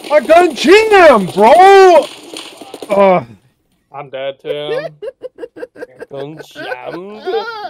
I got jammed, bro! I'm dead, Tim. Gun jammed.